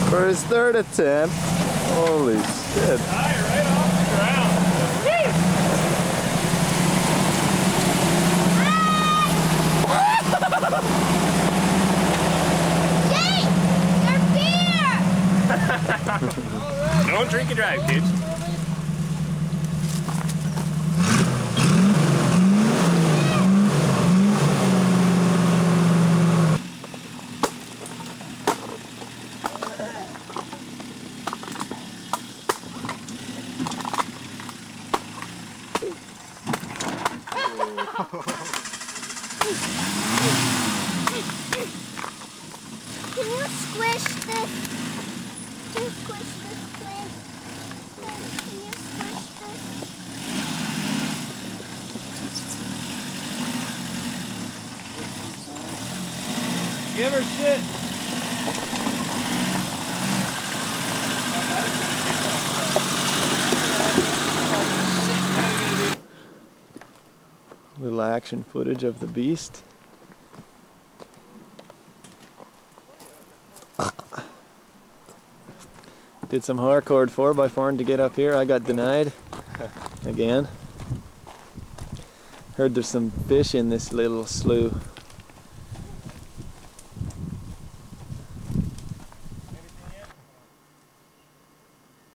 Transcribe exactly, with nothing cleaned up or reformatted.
for his third attempt. Holy shit. Right off the ground. Jake, your beer! Don't drink and drive, kids. Can you squish this? Can you squish this, please? Can you squish this? Give her shit. Little action footage of the beast. Did some hardcore four by four to get up here. I got denied again. Heard there's some fish in this little slough.